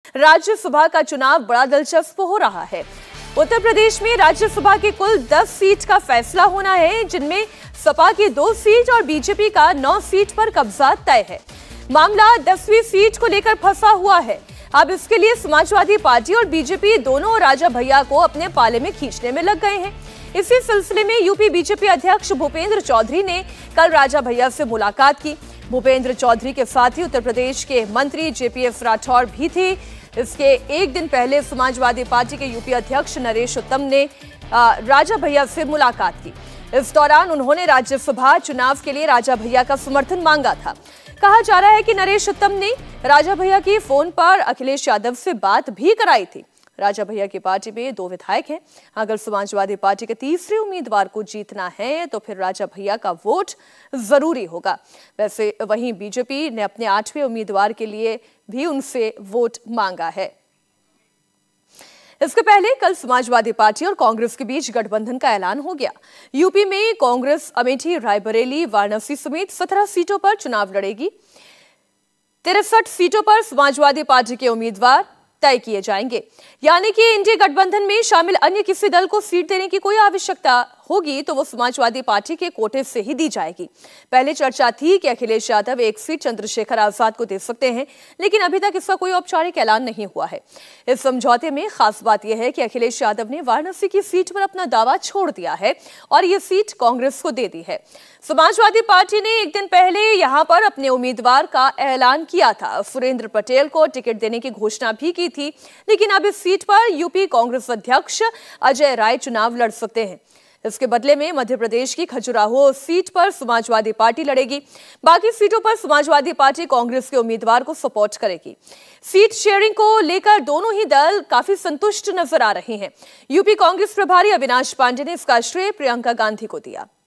राज्यसभा का चुनाव बड़ा दिलचस्प हो रहा है। उत्तर प्रदेश में राज्यसभा की कुल 10 सीट का फैसला होना है, जिनमें सपा की 2 सीट और बीजेपी का 9 सीट पर कब्जा तय है। मामला 10वीं सीट को लेकर फंसा हुआ है। अब इसके लिए समाजवादी पार्टी और बीजेपी दोनों राजा भैया को अपने पाले में खींचने में लग गए हैं। इसी सिलसिले में यूपी बीजेपी अध्यक्ष भूपेंद्र चौधरी ने कल राजा भैया से मुलाकात की। भूपेंद्र चौधरी के साथ ही उत्तर प्रदेश के मंत्री जेपीएस राठौर भी थे। इसके एक दिन पहले समाजवादी पार्टी के यूपी अध्यक्ष नरेश उत्तम ने राजा भैया से मुलाकात की। इस दौरान उन्होंने राज्यसभा चुनाव के लिए राजा भैया का समर्थन मांगा था। कहा जा रहा है कि नरेश उत्तम ने राजा भैया की फोन पर अखिलेश यादव से बात भी कराई थी। राजा भैया की पार्टी में 2 विधायक हैं। अगर समाजवादी पार्टी के तीसरे उम्मीदवार को जीतना है तो फिर राजा भैया का वोट जरूरी होगा। वैसे वहीं बीजेपी ने अपने 8वें उम्मीदवार के लिए भी उनसे वोट मांगा है। इसके पहले कल समाजवादी पार्टी और कांग्रेस के बीच गठबंधन का ऐलान हो गया। यूपी में कांग्रेस अमेठी, रायबरेली, वाराणसी समेत 17 सीटों पर चुनाव लड़ेगी। 63 सीटों पर समाजवादी पार्टी के उम्मीदवार तय किए जाएंगे। यानी कि इंडिया गठबंधन में शामिल अन्य किसी दल को सीट देने की कोई आवश्यकता होगी तो वो समाजवादी पार्टी के कोटे से ही दी जाएगी। पहले चर्चा थी कि अखिलेश यादव 1 सीट चंद्रशेखर आजाद को दे सकते हैं, लेकिन अभी तक इसका कोई औपचारिक ऐलान नहीं हुआ है। इस समझौते में खास बात यह है कि अखिलेश यादव ने वाराणसी की सीट पर अपना दावा छोड़ दिया है और ये सीट कांग्रेस को दे दी है। समाजवादी पार्टी ने एक दिन पहले यहां पर अपने उम्मीदवार का ऐलान किया था। सुरेंद्र पटेल को टिकट देने की घोषणा भी की थी, लेकिन अब इस सीट पर यूपी कांग्रेस अध्यक्ष अजय राय चुनाव लड़ सकते हैं। इसके बदले में मध्य प्रदेश की खजुराहो सीट पर समाजवादी पार्टी लड़ेगी। बाकी सीटों पर समाजवादी पार्टी कांग्रेस के उम्मीदवार को सपोर्ट करेगी। सीट शेयरिंग को लेकर दोनों ही दल काफी संतुष्ट नजर आ रहे हैं। यूपी कांग्रेस प्रभारी अविनाश पांडे ने इसका श्रेय प्रियंका गांधी को दिया।